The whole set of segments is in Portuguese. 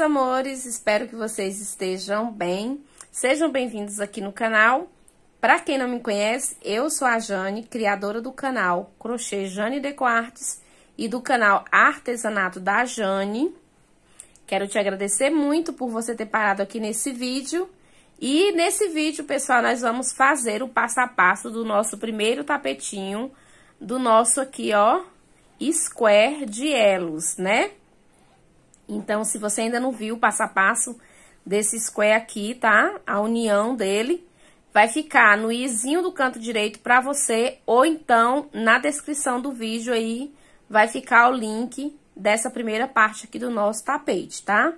amores, espero que vocês estejam bem. Sejam bem-vindos aqui no canal. Para quem não me conhece, eu sou a Jane, criadora do canal Crochê Jane Deco Artes e do canal Artesanato da Jane. Quero te agradecer muito por você ter parado aqui nesse vídeo. E nesse vídeo, pessoal, nós vamos fazer o passo a passo do nosso primeiro tapetinho, do nosso aqui, ó, square de elos, né? Então, se você ainda não viu o passo a passo desse square aqui, tá? A união dele vai ficar no izinho do canto direito pra você, ou então na descrição do vídeo aí vai ficar o link dessa primeira parte aqui do nosso tapete, tá?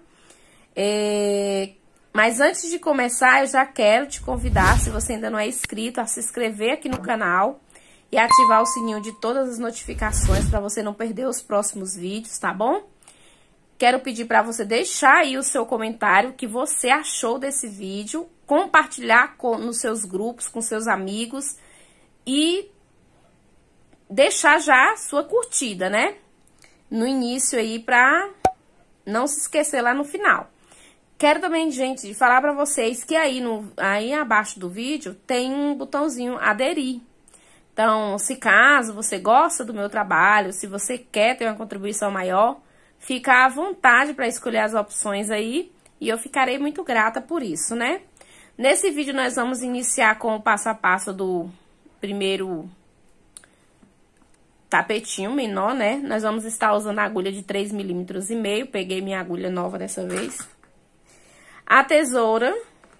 Mas antes de começar, eu já quero te convidar, se você ainda não é inscrito, a se inscrever aqui no canal e ativar o sininho de todas as notificações para você não perder os próximos vídeos, tá bom? Quero pedir para você deixar aí o seu comentário, o que você achou desse vídeo, compartilhar nos seus grupos, com seus amigos e deixar já a sua curtida, né? No início aí, pra não se esquecer lá no final. Quero também, gente, falar pra vocês que aí abaixo do vídeo tem um botãozinho aderir. Então, se caso você gosta do meu trabalho, se você quer ter uma contribuição maior, fica à vontade para escolher as opções aí e eu ficarei muito grata por isso, né? Nesse vídeo nós vamos iniciar com o passo a passo do primeiro tapetinho menor, né? Nós vamos estar usando a agulha de 3,5 mm, peguei minha agulha nova dessa vez. A tesoura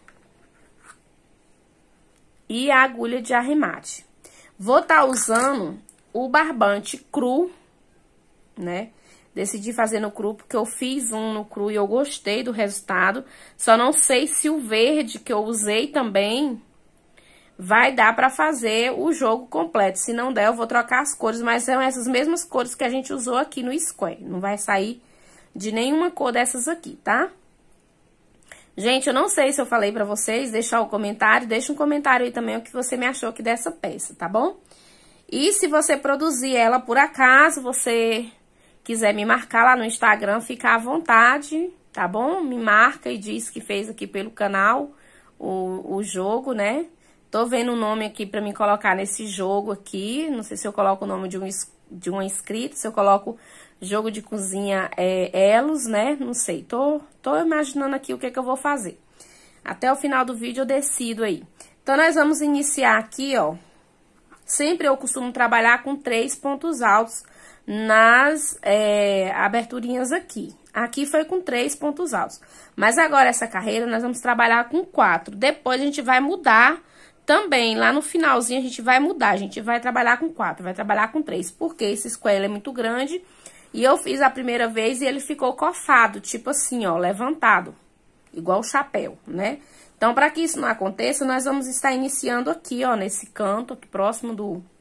e a agulha de arremate. Vou estar usando o barbante cru, né? Decidi fazer no cru porque eu fiz um no cru e eu gostei do resultado. Só não sei se o verde que eu usei também vai dar pra fazer o jogo completo. Se não der, eu vou trocar as cores, mas são essas mesmas cores que a gente usou aqui no square. Não vai sair de nenhuma cor dessas aqui, tá? Gente, eu não sei se eu falei pra vocês, deixa um comentário aí também o que você me achou aqui dessa peça, tá bom? E se você produzir ela por acaso, você quiser me marcar lá no Instagram, fica à vontade, tá bom? Me marca e diz que fez aqui pelo canal o jogo, né? Tô vendo o nome aqui pra me colocar nesse jogo aqui. Não sei se eu coloco o nome de um inscrito, se eu coloco jogo de cozinha elos, né? Não sei, tô imaginando aqui o que eu vou fazer. Até o final do vídeo eu decido aí. Então, nós vamos iniciar aqui, ó. Sempre eu costumo trabalhar com 3 pontos altos nas aberturinhas aqui. Aqui foi com 3 pontos altos. Mas agora essa carreira nós vamos trabalhar com 4. Depois a gente vai mudar também. Lá no finalzinho a gente vai mudar. A gente vai trabalhar com 4, vai trabalhar com 3. Porque esse square é muito grande. E eu fiz a primeira vez e ele ficou cofado, tipo assim, ó, levantado. Igual o chapéu, né? Então, para que isso não aconteça, nós vamos estar iniciando aqui, ó, nesse canto, aqui próximo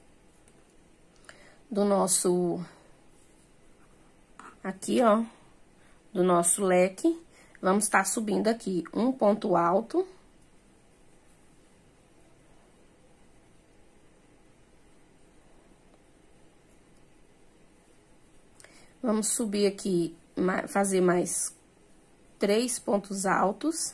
do nosso, aqui, ó, do nosso leque. Vamos estar subindo aqui um ponto alto. Vamos subir aqui, fazer mais 3 pontos altos.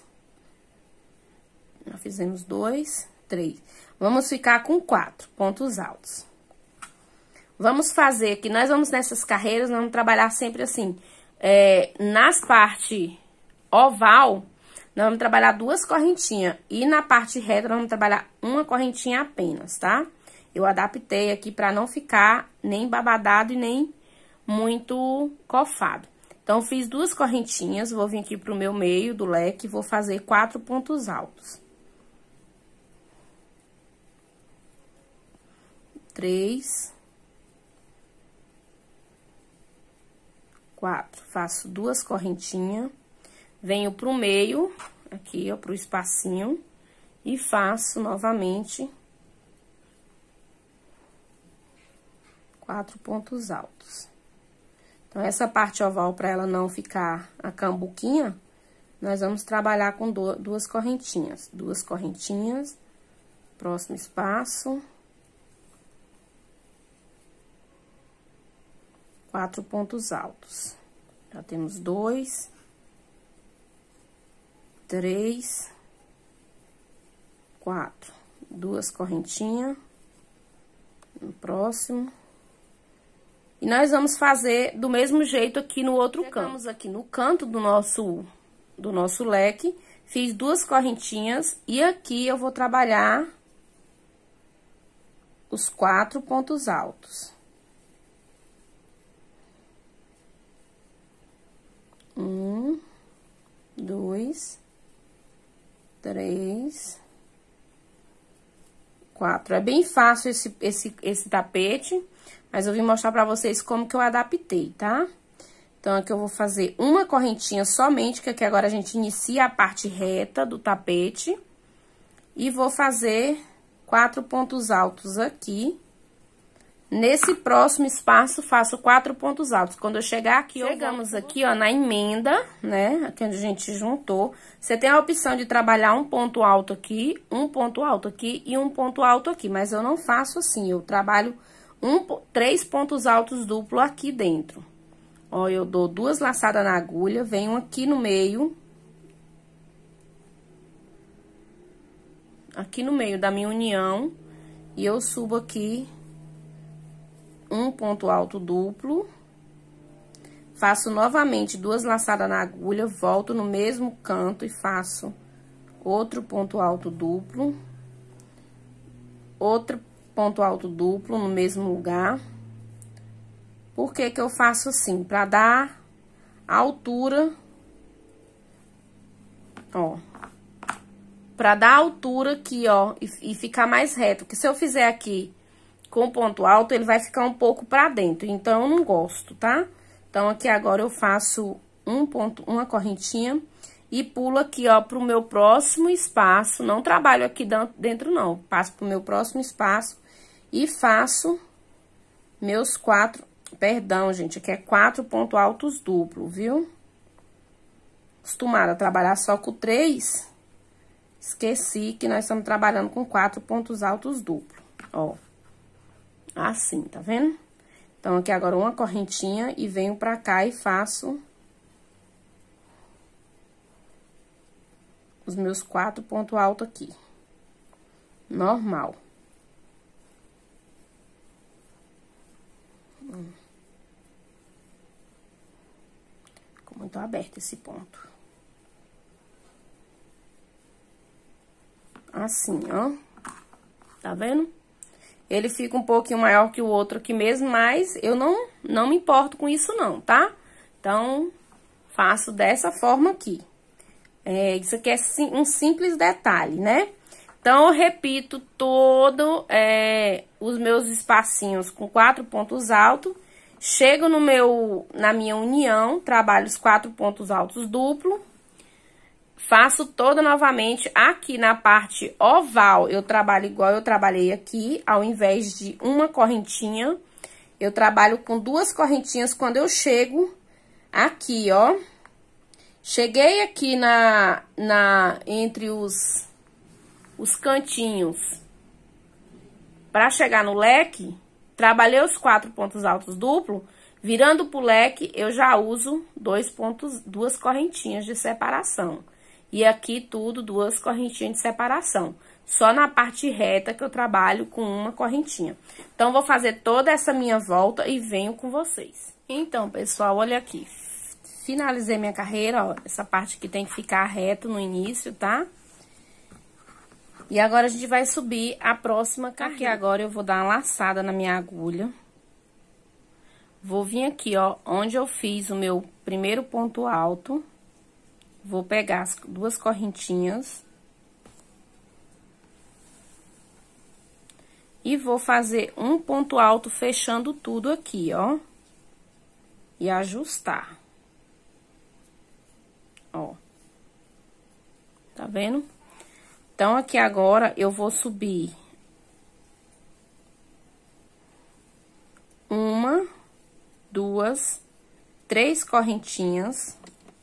Já fizemos 2, 3. Vamos ficar com 4 pontos altos. Vamos fazer aqui, nós vamos nessas carreiras, nós vamos trabalhar sempre assim, nas partes oval, nós vamos trabalhar 2 correntinhas, e na parte reta nós vamos trabalhar uma correntinha apenas, tá? Eu adaptei aqui pra não ficar nem babadado e nem muito cofado. Então, fiz 2 correntinhas, vou vir aqui pro meu meio do leque, vou fazer 4 pontos altos. 3, 4, faço 2 correntinhas, venho pro meio, aqui, ó, pro espacinho, e faço novamente 4 pontos altos. Então, essa parte oval, para ela não ficar a cambuquinha, nós vamos trabalhar com 2 correntinhas. 2 correntinhas, próximo espaço. 4 pontos altos. Já temos 2, 3, 4. 2 correntinhas. No próximo. E nós vamos fazer do mesmo jeito aqui no outro canto. Chegamos aqui no canto do nosso leque, fiz 2 correntinhas e aqui eu vou trabalhar os 4 pontos altos. 1, 2, 3, 4. É bem fácil esse tapete, mas eu vim mostrar pra vocês como que eu adaptei, tá? Então, aqui eu vou fazer uma correntinha somente, que aqui agora a gente inicia a parte reta do tapete. E vou fazer 4 pontos altos aqui. Nesse próximo espaço, faço 4 pontos altos. Quando eu chegar aqui, chegamos aqui, ó, na emenda, né? Aqui onde a gente juntou. Você tem a opção de trabalhar um ponto alto aqui, um ponto alto aqui e um ponto alto aqui. Mas eu não faço assim, eu trabalho 3 pontos altos duplo aqui dentro. Ó, eu dou 2 laçadas na agulha, venho aqui no meio. Aqui no meio da minha união. E eu subo aqui um ponto alto duplo, faço novamente 2 laçadas na agulha, volto no mesmo canto e faço outro ponto alto duplo, outro ponto alto duplo no mesmo lugar. Por que que eu faço assim? Pra dar a altura, ó, pra dar a altura aqui, ó, e ficar mais reto, porque se eu fizer aqui com ponto alto, ele vai ficar um pouco pra dentro, então eu não gosto, tá? Então, aqui agora eu faço uma correntinha e pulo aqui, ó, pro meu próximo espaço. Não trabalho aqui dentro, não. Passo pro meu próximo espaço e faço meus 4... Perdão, gente, aqui é 4 pontos altos duplos, viu? Acostumada a trabalhar só com 3. Esqueci que nós estamos trabalhando com 4 pontos altos duplos, ó. Assim, tá vendo? Então, aqui agora uma correntinha e venho pra cá e faço os meus 4 pontos altos aqui. Normal. Ficou muito aberto esse ponto. Assim, ó. Tá vendo? Ele fica um pouquinho maior que o outro aqui mesmo, mas eu não me importo com isso não, tá? Então, faço dessa forma aqui. Isso aqui é um simples detalhe, né? Então, eu repito os meus espacinhos com 4 pontos altos. Chego na minha união, trabalho os 4 pontos altos duplo. Faço toda novamente aqui na parte oval, eu trabalho igual eu trabalhei aqui, ao invés de uma correntinha, eu trabalho com 2 correntinhas quando eu chego aqui, ó. Cheguei aqui entre os cantinhos, pra chegar no leque, trabalhei os 4 pontos altos duplo, virando pro leque, eu já uso 2 correntinhas de separação. E aqui tudo 2 correntinhas de separação. Só na parte reta que eu trabalho com uma correntinha. Então, vou fazer toda essa minha volta e venho com vocês. Então, pessoal, olha aqui. Finalizei minha carreira, ó. Essa parte aqui tem que ficar reto no início, tá? E agora, a gente vai subir a próxima carreira. Aqui agora, eu vou dar uma laçada na minha agulha. Vou vir aqui, ó, onde eu fiz o meu primeiro ponto alto. Vou pegar as 2 correntinhas. E vou fazer um ponto alto fechando tudo aqui, ó. E ajustar. Ó. Tá vendo? Então, aqui agora, eu vou subir 1, 2, 3 correntinhas.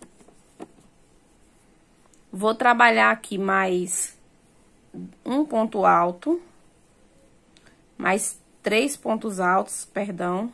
Vou trabalhar aqui mais um ponto alto, mais 3 pontos altos, perdão.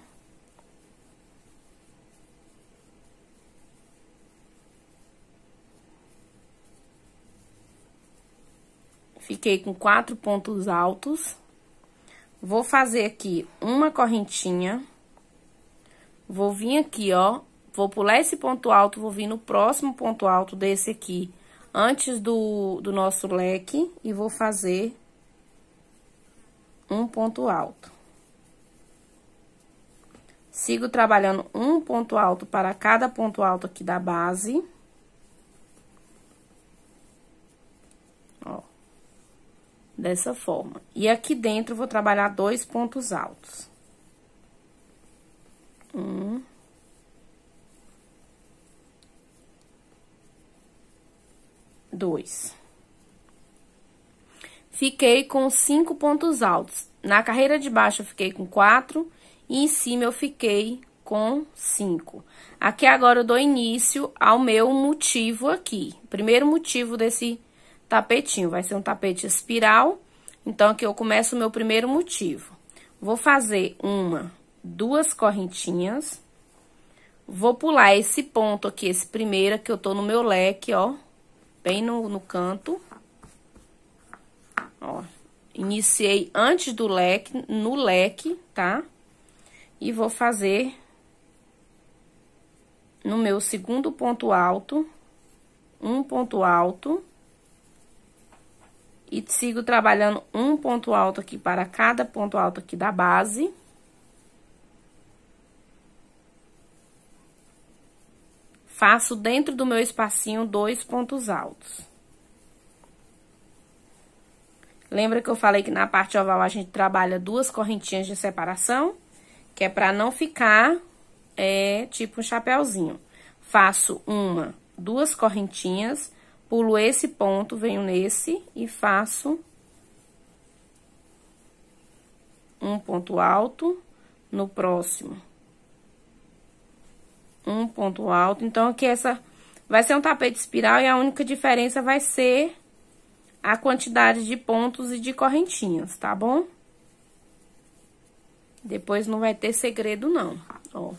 Fiquei com 4 pontos altos. Vou fazer aqui uma correntinha. Vou vir aqui, ó. Vou pular esse ponto alto, vou vir no próximo ponto alto desse aqui, antes do nosso leque, e vou fazer um ponto alto. Sigo trabalhando um ponto alto para cada ponto alto aqui da base. Ó. Dessa forma. E aqui dentro, vou trabalhar 2 pontos altos. 1. 2. Fiquei com 5 pontos altos. Na carreira de baixo, eu fiquei com 4. E em cima, eu fiquei com 5. Aqui, agora, eu dou início ao meu motivo aqui. Primeiro motivo desse tapetinho. Vai ser um tapete espiral. Então, aqui eu começo o meu primeiro motivo. Vou fazer 1, 2 correntinhas. Vou pular esse ponto aqui, esse primeiro, que eu tô no meu leque, ó. Bem no canto. Ó. Iniciei antes do leque, no leque, tá? E vou fazer no meu segundo ponto alto, um ponto alto. E sigo trabalhando um ponto alto aqui para cada ponto alto aqui da base. Faço dentro do meu espacinho 2 pontos altos. Lembra que eu falei que na parte oval a gente trabalha 2 correntinhas de separação? Que é pra não ficar, tipo um chapéuzinho. Faço 1, 2 correntinhas, pulo esse ponto, venho nesse e faço um ponto alto no próximo. Um ponto alto. Então, aqui essa vai ser um tapete espiral e a única diferença vai ser a quantidade de pontos e de correntinhas, tá bom? Depois não vai ter segredo, não, ó.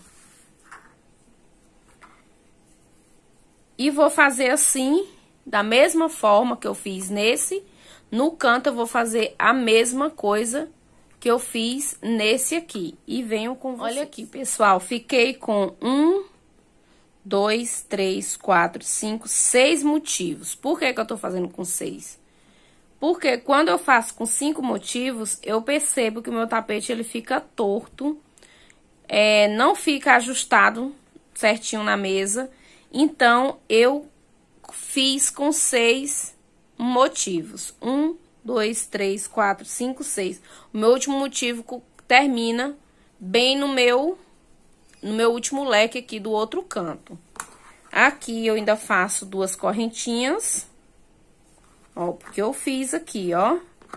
E vou fazer assim, da mesma forma que eu fiz nesse. No canto, eu vou fazer a mesma coisa que eu fiz nesse aqui. E venho com vocês. Olha aqui, pessoal, fiquei com 1, 2, 3, 4, 5, 6 motivos. Por que que eu tô fazendo com 6? Porque quando eu faço com 5 motivos, eu percebo que o meu tapete, ele fica torto. Não fica ajustado certinho na mesa. Então, eu fiz com 6 motivos. 1, 2, 3, 4, 5, 6. O meu último motivo termina bem no meu último leque aqui do outro canto. Aqui, eu ainda faço 2 correntinhas. Ó, porque eu fiz aqui, ó.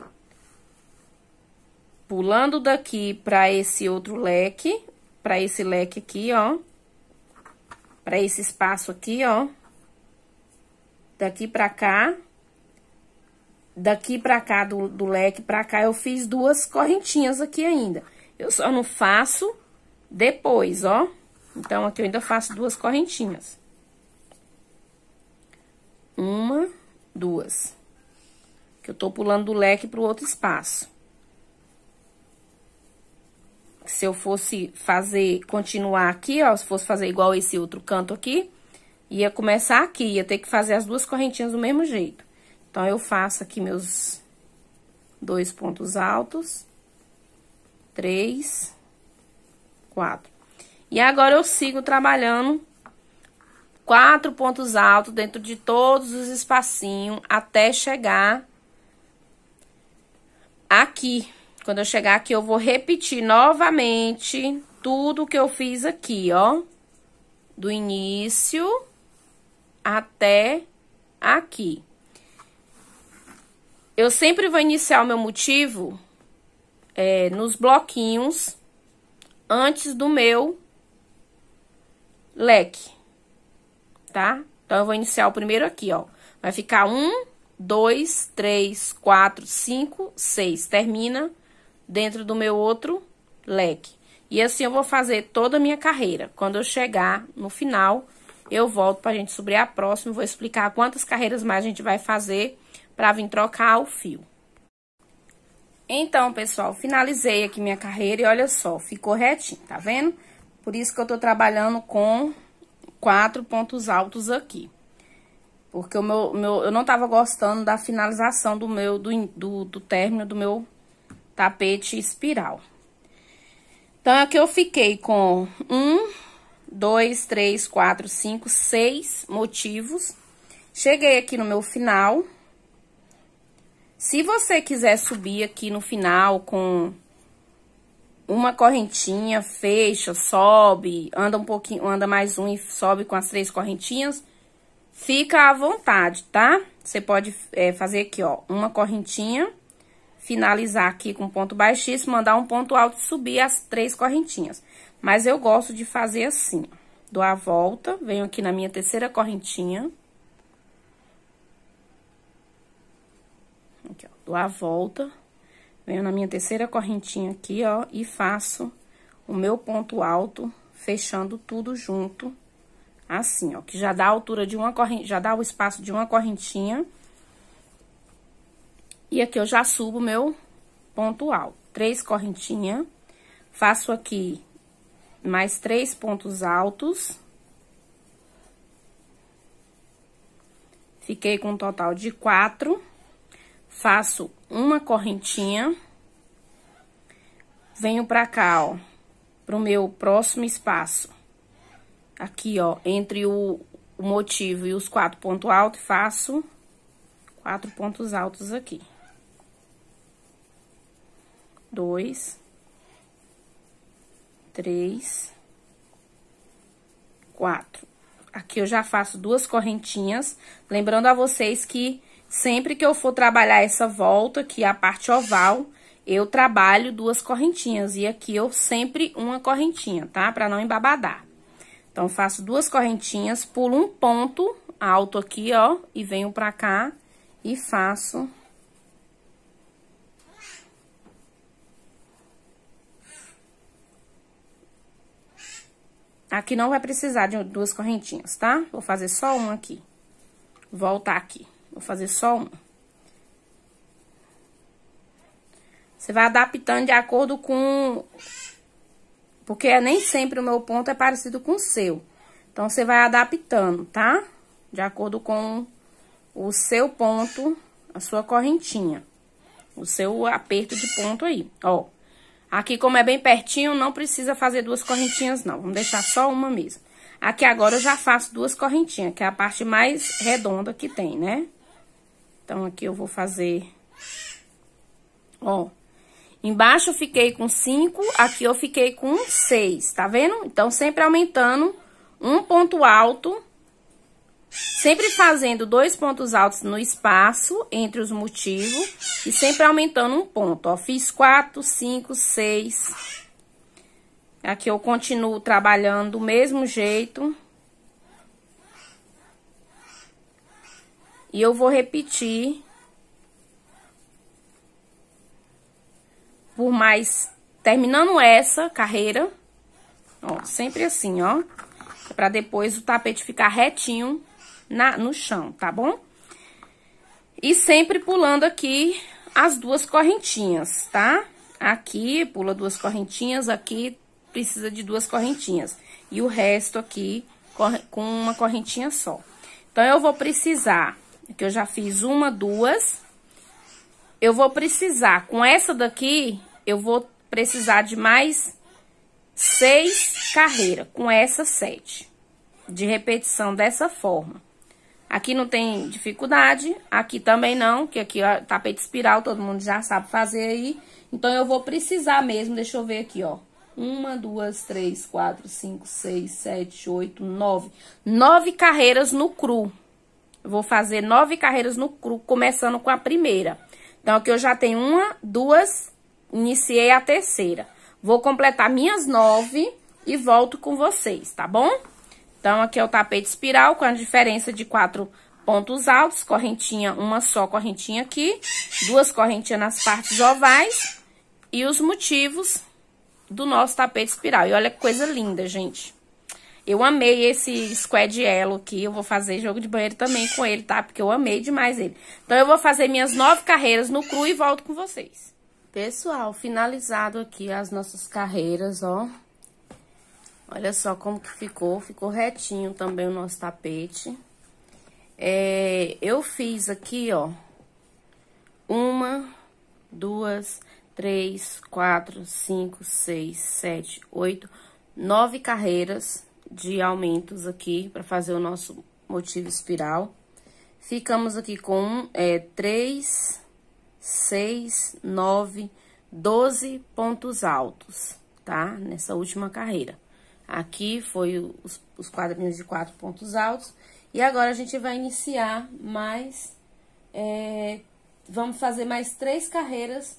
Pulando daqui pra esse outro leque, pra esse leque aqui, ó. Pra esse espaço aqui, ó. Daqui pra cá. Daqui pra cá, do leque pra cá, eu fiz 2 correntinhas aqui ainda. Eu só não faço depois, ó. Então, aqui eu ainda faço 2 correntinhas. 1, 2. Que eu tô pulando do leque pro outro espaço. Se eu fosse continuar aqui, ó, se fosse fazer igual esse outro canto aqui, ia começar aqui, ia ter que fazer as 2 correntinhas do mesmo jeito. Então, eu faço aqui meus 2 pontos altos, 3, 4. E agora, eu sigo trabalhando 4 pontos altos dentro de todos os espacinhos, até chegar aqui. Quando eu chegar aqui, eu vou repetir novamente tudo que eu fiz aqui, ó. Do início até aqui. Eu sempre vou iniciar o meu motivo nos bloquinhos antes do meu leque, tá? Então, eu vou iniciar o primeiro aqui, ó. Vai ficar 1, 2, 3, 4, 5, 6. Termina dentro do meu outro leque. E assim eu vou fazer toda a minha carreira. Quando eu chegar no final, eu volto pra gente subir a próxima. Vou explicar quantas carreiras mais a gente vai fazer pra vir trocar o fio. Então, pessoal, finalizei aqui minha carreira e olha só, ficou retinho, tá vendo? Por isso que eu tô trabalhando com 4 pontos altos aqui. Porque eu não tava gostando da finalização do término do meu tapete espiral. Então, aqui eu fiquei com 1, 2, 3, 4, 5, 6 motivos. Cheguei aqui no meu final. Se você quiser subir aqui no final com uma correntinha, fecha, sobe, anda um pouquinho, anda mais um e sobe com as 3 correntinhas, fica à vontade, tá? Você pode fazer aqui, ó, uma correntinha, finalizar aqui com ponto baixíssimo, mandar um ponto alto e subir as 3 correntinhas. Mas eu gosto de fazer assim, ó. Dou a volta, venho aqui na minha terceira correntinha. Aqui, ó, dou a volta, venho na minha terceira correntinha aqui, ó, e faço o meu ponto alto, fechando tudo junto, assim, ó, que já dá a altura de uma correntinha, já dá o espaço de uma correntinha. E aqui eu já subo o meu ponto alto. 3 correntinhas, faço aqui mais 3 pontos altos. Fiquei com um total de 4. Faço uma correntinha, venho pra cá, ó, pro meu próximo espaço. Aqui, ó, entre o motivo e os 4 pontos altos, faço 4 pontos altos aqui. 2, 3, 4. Aqui eu já faço 2 correntinhas, lembrando a vocês que sempre que eu for trabalhar essa volta, que é a parte oval, eu trabalho 2 correntinhas. E aqui eu sempre uma correntinha, tá? Pra não embabadar. Então, faço 2 correntinhas, pulo um ponto alto aqui, ó, e venho pra cá e faço... Aqui não vai precisar de 2 correntinhas, tá? Vou fazer só uma aqui. Voltar aqui. Vou fazer só uma. Você vai adaptando de acordo com... Porque nem sempre o meu ponto é parecido com o seu. Então, você vai adaptando, tá? De acordo com o seu ponto, a sua correntinha. O seu aperto de ponto aí, ó. Aqui, como é bem pertinho, não precisa fazer 2 correntinhas, não. Vamos deixar só uma mesmo. Aqui agora eu já faço 2 correntinhas, que é a parte mais redonda que tem, né? Então, aqui eu vou fazer... Ó, embaixo eu fiquei com 5, aqui eu fiquei com 6, tá vendo? Então, sempre aumentando um ponto alto, sempre fazendo 2 pontos altos no espaço entre os motivos e sempre aumentando um ponto, ó. Fiz 4, 5, 6. Aqui eu continuo trabalhando do mesmo jeito. E eu vou repetir por mais... Terminando essa carreira, ó, sempre assim, ó. Pra depois o tapete ficar retinho no chão, tá bom? E sempre pulando aqui as 2 correntinhas, tá? Aqui pula 2 correntinhas, aqui precisa de 2 correntinhas. E o resto aqui com uma correntinha só. Então, eu vou precisar, que eu já fiz 1, 2. Eu vou precisar, com essa daqui, eu vou precisar de mais 6 carreiras, com essa 7. De repetição dessa forma. Aqui não tem dificuldade, aqui também não, que aqui ó, tapete espiral, todo mundo já sabe fazer aí. Então, eu vou precisar mesmo, deixa eu ver aqui, ó. 1, 2, 3, 4, 5, 6, 7, 8, 9. 9 carreiras no cru. Eu vou fazer 9 carreiras no cru, começando com a primeira. Então, aqui eu já tenho 1, 2, iniciei a terceira. Vou completar minhas 9 e volto com vocês, tá bom? Então, aqui é o tapete espiral com a diferença de 4 pontos altos, correntinha, uma só correntinha aqui, 2 correntinhas nas partes ovais e os motivos do nosso tapete espiral. E olha que coisa linda, gente. Eu amei esse squad yellow aqui. Eu vou fazer jogo de banheiro também com ele, tá? Porque eu amei demais ele. Então, eu vou fazer minhas 9 carreiras no cru e volto com vocês. Pessoal, finalizado aqui as nossas carreiras, ó. Olha só como que ficou. Ficou retinho também o nosso tapete. Eu fiz aqui, ó. 1, 2, 3, 4, 5, 6, 7, 8, 9 carreiras de aumentos aqui para fazer o nosso motivo espiral. Ficamos aqui com 3, 6, 9, 12 pontos altos, tá? Nessa última carreira. Aqui foi os quadrinhos de 4 pontos altos. E agora a gente vai iniciar mais... vamos fazer mais 3 carreiras,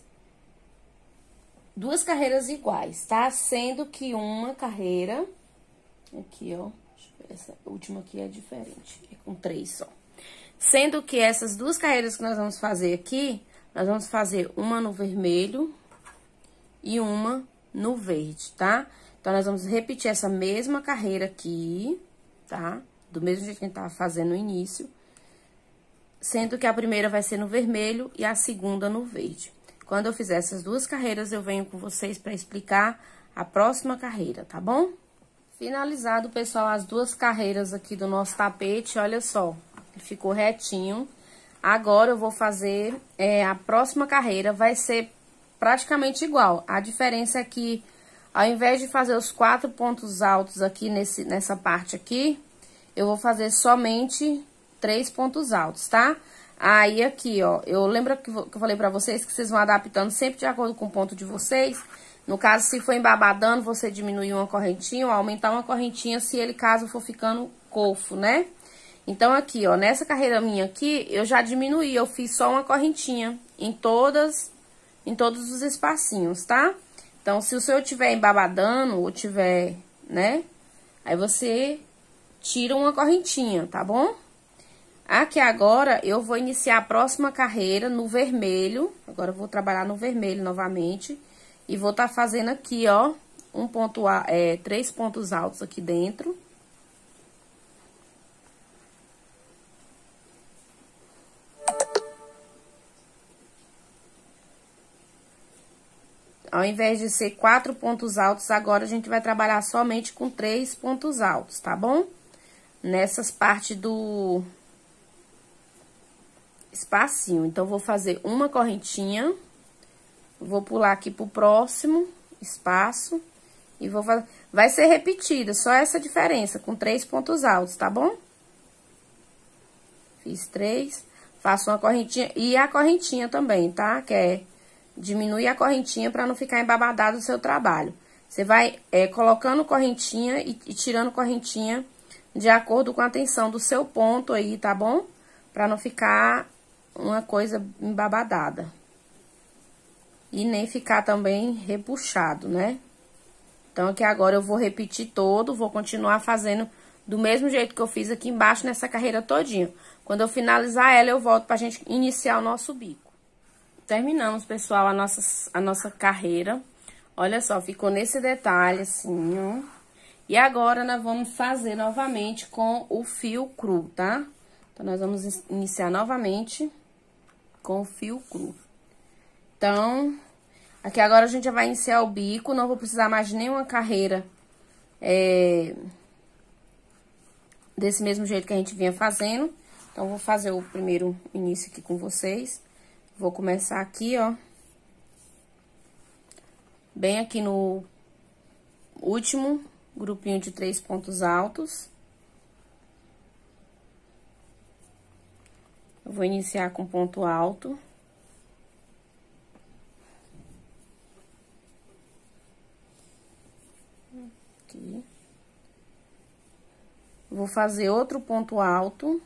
2 carreiras iguais, tá? Sendo que uma carreira, aqui, ó, deixa eu ver, essa última aqui é diferente, é com 3 só. Sendo que essas 2 carreiras que nós vamos fazer aqui, nós vamos fazer uma no vermelho e uma no verde, tá? Então, nós vamos repetir essa mesma carreira aqui, tá? Do mesmo jeito que a gente tava fazendo no início. Sendo que a primeira vai ser no vermelho e a segunda no verde. Quando eu fizer essas 2 carreiras, eu venho com vocês para explicar a próxima carreira, tá bom? Finalizado, pessoal, as 2 carreiras aqui do nosso tapete, olha só. Ele ficou retinho. Agora, eu vou fazer a próxima carreira, vai ser praticamente igual. A diferença é que, ao invés de fazer os 4 pontos altos aqui nessa parte aqui, eu vou fazer somente 3 pontos altos, tá? Aí, aqui, ó, eu lembro que eu falei pra vocês que vocês vão adaptando sempre de acordo com o ponto de vocês. No caso, se for embabadando, você diminuir uma correntinha ou aumentar uma correntinha se ele, caso, for ficando cofo, né? Então, aqui, ó, nessa carreira minha aqui, eu já diminuí, eu fiz só uma correntinha em todos os espacinhos, tá? Então, se o seu tiver embabadando ou tiver, né? Aí, você tira uma correntinha, tá bom? Aqui agora, eu vou iniciar a próxima carreira no vermelho. Agora, eu vou trabalhar no vermelho novamente. E vou tá fazendo aqui, ó, 3 pontos altos aqui dentro. Ao invés de ser 4 pontos altos, agora a gente vai trabalhar somente com 3 pontos altos, tá bom? Nessas partes do espacinho. Então, vou fazer uma correntinha, vou pular aqui pro próximo espaço e vou fazer... Vai ser repetida, só essa diferença, com 3 pontos altos, tá bom? Fiz 3, faço uma correntinha e a correntinha também, tá? Que é diminuir a correntinha para não ficar embabadado o seu trabalho. Você vai colocando correntinha e tirando correntinha de acordo com a tensão do seu ponto aí, tá bom? Pra não ficar uma coisa embabadada. E nem ficar também repuxado, né? Então, aqui agora eu vou repetir todo, vou continuar fazendo do mesmo jeito que eu fiz aqui embaixo nessa carreira todinha. Quando eu finalizar ela, eu volto pra gente iniciar o nosso bico. Terminamos, pessoal, a nossa carreira. Olha só, ficou nesse detalhe, assim, ó. E agora, nós vamos fazer novamente com o fio cru, tá? Então, nós vamos iniciar novamente com o fio cru. Então, aqui agora a gente já vai iniciar o bico. Não vou precisar mais de nenhuma carreira desse mesmo jeito que a gente vinha fazendo. Então, vou fazer o primeiro início aqui com vocês. Vou começar aqui, ó. Bem aqui no último grupinho de 3 pontos altos. Eu vou iniciar com ponto alto. Aqui. Vou fazer outro ponto alto.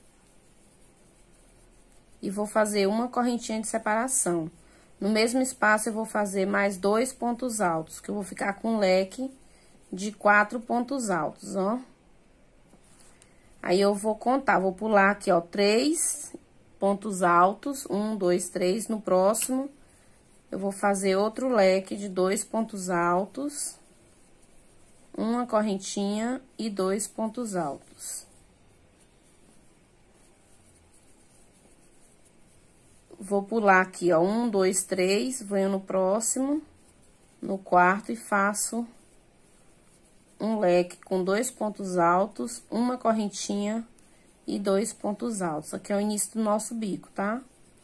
E vou fazer uma correntinha de separação. No mesmo espaço, eu vou fazer mais 2 pontos altos, que eu vou ficar com um leque de 4 pontos altos, ó. Aí, eu vou contar, vou pular aqui, ó, 3 pontos altos, 1, 2, 3. No próximo, eu vou fazer outro leque de 2 pontos altos. uma correntinha e 2 pontos altos. Vou pular aqui, ó, 1, 2, 3, venho no próximo, no quarto e faço um leque com 2 pontos altos, uma correntinha e 2 pontos altos. Aqui é o início do nosso bico, tá?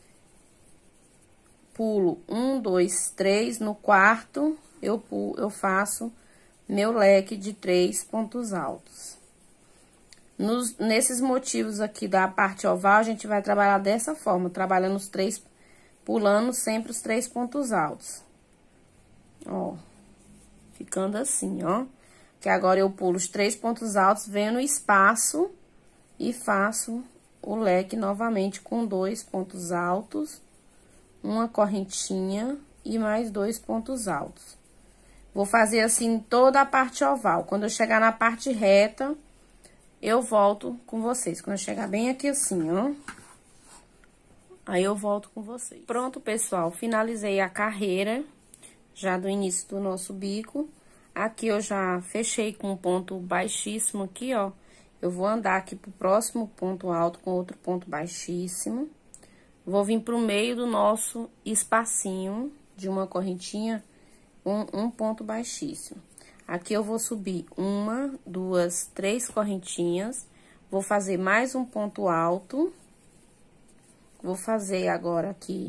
Pulo 1, 2, 3, no quarto eu faço meu leque de 3 pontos altos. Nesses motivos aqui da parte oval, a gente vai trabalhar dessa forma, trabalhando os 3, pulando sempre os 3 pontos altos. Ó, ficando assim, ó. Que agora eu pulo os 3 pontos altos, venho no espaço e faço o leque novamente com 2 pontos altos, uma correntinha e mais 2 pontos altos. Vou fazer assim toda a parte oval. Quando eu chegar na parte reta, eu volto com vocês. Quando eu chegar bem aqui assim, ó. Aí eu volto com vocês. Pronto, pessoal. Finalizei a carreira, já do início do nosso bico. Aqui eu já fechei com um ponto baixíssimo aqui, ó. Eu vou andar aqui pro próximo ponto alto com outro ponto baixíssimo. Vou vir pro meio do nosso espacinho de uma correntinha com um ponto baixíssimo. Aqui eu vou subir 1, 2, 3 correntinhas. Vou fazer mais um ponto alto. Vou fazer agora aqui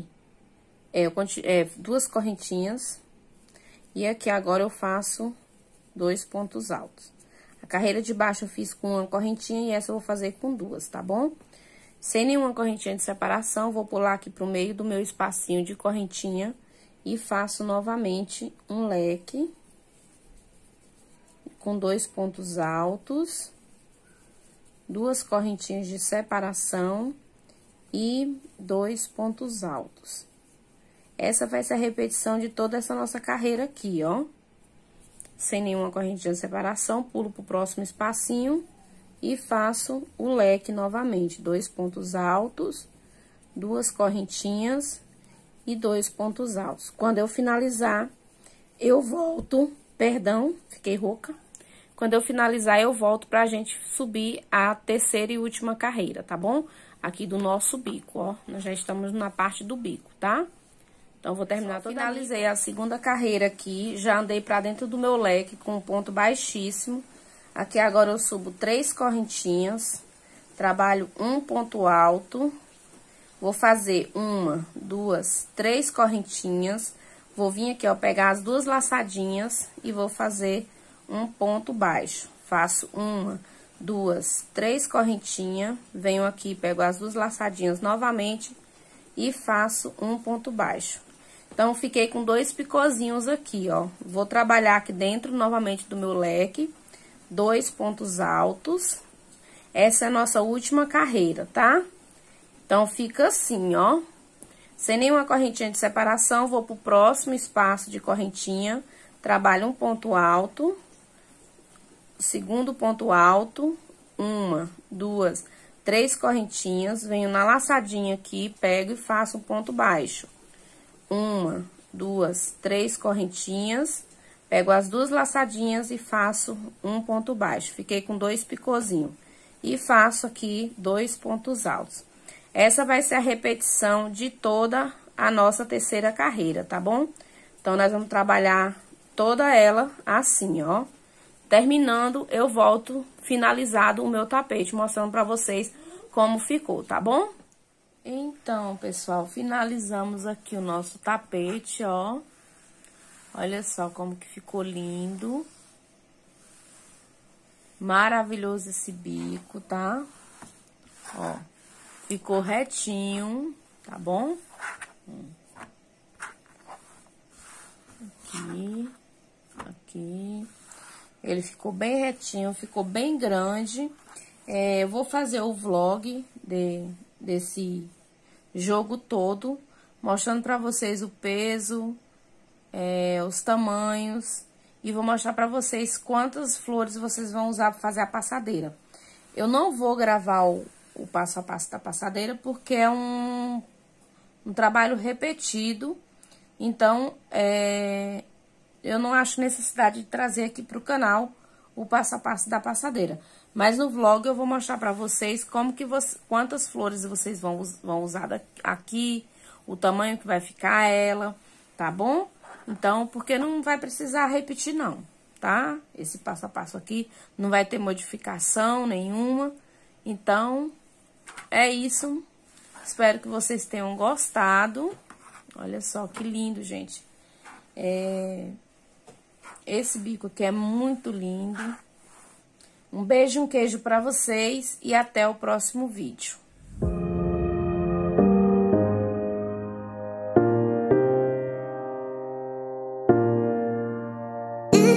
2 correntinhas. E aqui agora eu faço 2 pontos altos. A carreira de baixo eu fiz com uma correntinha e essa eu vou fazer com 2, tá bom? Sem nenhuma correntinha de separação, vou pular aqui pro meio do meu espacinho de correntinha e faço novamente um leque com 2 pontos altos, 2 correntinhas de separação e 2 pontos altos. Essa vai ser a repetição de toda essa nossa carreira aqui, ó. Sem nenhuma correntinha de separação, pulo pro próximo espacinho e faço o leque novamente. 2 pontos altos, 2 correntinhas e 2 pontos altos. Quando eu finalizar, eu volto... Perdão, fiquei rouca. Quando eu finalizar, eu volto pra gente subir a terceira e última carreira, tá bom? Aqui do nosso bico, ó. Nós já estamos na parte do bico, tá? Então, vou terminar toda. Finalizei a segunda carreira aqui, já andei pra dentro do meu leque com um ponto baixíssimo. Aqui agora eu subo 3 correntinhas, trabalho um ponto alto, vou fazer 1, 2, 3 correntinhas, vou vir aqui, ó, pegar as 2 laçadinhas e vou fazer um ponto baixo. Faço 1, 2, 3 correntinhas, venho aqui, pego as 2 laçadinhas novamente e faço um ponto baixo. Então, fiquei com 2 picozinhos aqui, ó. Vou trabalhar aqui dentro novamente do meu leque, 2 pontos altos. Essa é a nossa última carreira, tá? Então, fica assim, ó. Sem nenhuma correntinha de separação, vou pro próximo espaço de correntinha, trabalho um ponto alto, segundo ponto alto, 1, 2, 3 correntinhas, venho na laçadinha aqui, pego e faço um ponto baixo. 1, 2, 3 correntinhas, pego as 2 laçadinhas e faço um ponto baixo. Fiquei com 2 picozinhos. E faço aqui 2 pontos altos. Essa vai ser a repetição de toda a nossa terceira carreira, tá bom? Então, nós vamos trabalhar toda ela assim, ó. Terminando, eu volto finalizado o meu tapete, mostrando pra vocês como ficou, tá bom? Então, pessoal, finalizamos aqui o nosso tapete, ó. Olha só como que ficou lindo. Maravilhoso esse bico, tá? Ó, ficou retinho, tá bom? Aqui, aqui. Ele ficou bem retinho, ficou bem grande. Eu vou fazer o vlog desse jogo todo, mostrando pra vocês o peso, os tamanhos, e vou mostrar pra vocês quantas flores vocês vão usar pra fazer a passadeira. Eu não vou gravar o passo a passo da passadeira, porque é um trabalho repetido, então, eu não acho necessidade de trazer aqui pro canal o passo a passo da passadeira. Mas no vlog eu vou mostrar pra vocês como que quantas flores vocês vão usar aqui, o tamanho que vai ficar ela, tá bom? Então, porque não vai precisar repetir não, tá? Esse passo a passo aqui não vai ter modificação nenhuma. Então, é isso. Espero que vocês tenham gostado. Olha só que lindo, gente. Esse bico aqui é muito lindo. Um beijo e um queijo pra vocês e até o próximo vídeo.